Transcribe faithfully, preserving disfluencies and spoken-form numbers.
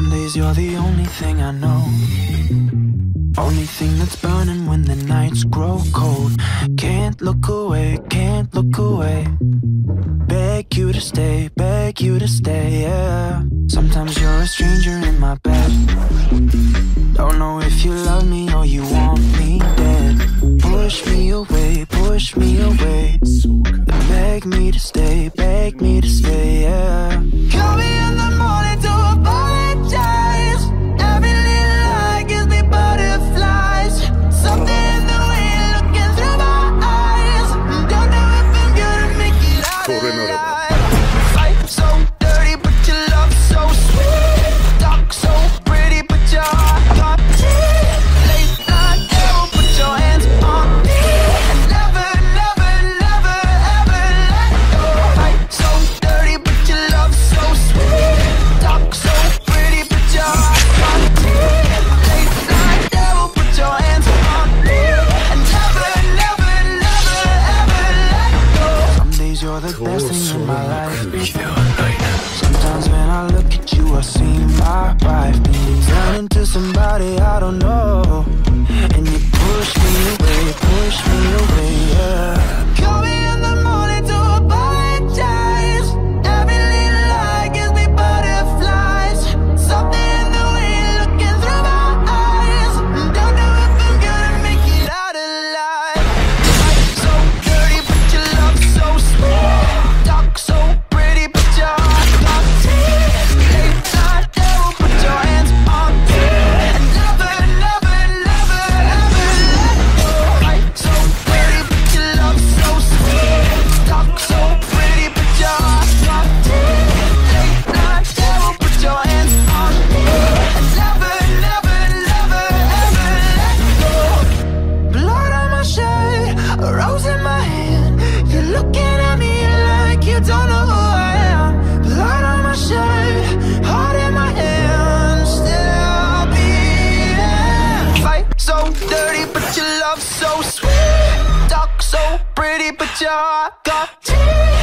Some days you're the only thing I know, only thing that's burning when the nights grow cold. Can't look away, can't look away. Beg you to stay, beg you to stay, yeah. Sometimes you're a stranger in my bed. Don't know if you love me or you want me dead. Push me away, push me away. Then beg me to stay, beg me to stay, yeah. Call me in the morning to apologize. Every little lie gives me butterflies. Something in the way you're looking through my eyes. Don't know if I'm gonna make it out alive. Fight so dirty, but your love so sweet. Talk so pretty, but your heart got deep. Late night, devil, put your hands on me. And never, never, never, ever let go. Fight so dirty, but your love so sweet. Talk so pretty, but your heart got deep. Late night, devil, put your hands on me. And never, never, never, ever let go. Some days you're the best thing in my life. Sometimes when I look at you, I see my wife turn into somebody I don't know. And you push me away, push me away, yeah. Call me in the morning to apologize. Every little lie gives me butterflies. Something in the way you're looking through my eyes. Don't know if I'm gonna make it out alive. Fight so dirty, but your love so sweet. Talk so pretty, but your heart got teeth. Late night, devil, put your hands on me. And never, never, never, ever let go. Fight so dirty, but your love so sweet. Talk so pretty, but your heart got teeth. Late night, devil, put your hands on me. And never, never, never, ever let go. Blood on my shirt, a rose in my hand. You're looking at me like you don't know who I am. Blood on my shirt, heart in my hand. Still beating. Fight so dirty, but your love so sweet. Talk so pretty, but your heart got teeth.